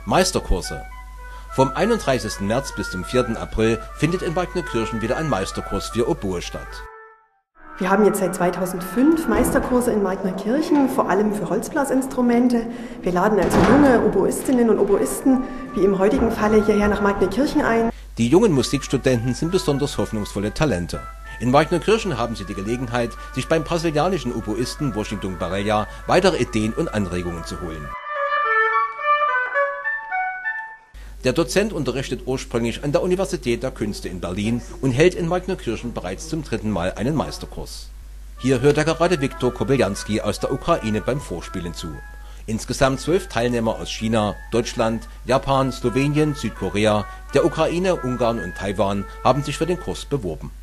Meisterkurse. Vom 31. März bis zum 4. April findet in Wagnerkirchen wieder ein Meisterkurs für Oboe statt. Wir haben jetzt seit 2005 Meisterkurse in Wagnerkirchen, vor allem für Holzblasinstrumente. Wir laden also junge Oboistinnen und Oboisten, wie im heutigen Falle, hierher nach Wagnerkirchen ein. Die jungen Musikstudenten sind besonders hoffnungsvolle Talente. In Wagnerkirchen haben sie die Gelegenheit, sich beim brasilianischen Oboisten Washington Barella weitere Ideen und Anregungen zu holen. Der Dozent unterrichtet ursprünglich an der Universität der Künste in Berlin und hält in Wagnerkirchen bereits zum 3. Mal einen Meisterkurs. Hier hört er gerade Viktor Kobyljanski aus der Ukraine beim Vorspielen zu. Insgesamt 12 Teilnehmer aus China, Deutschland, Japan, Slowenien, Südkorea, der Ukraine, Ungarn und Taiwan haben sich für den Kurs beworben.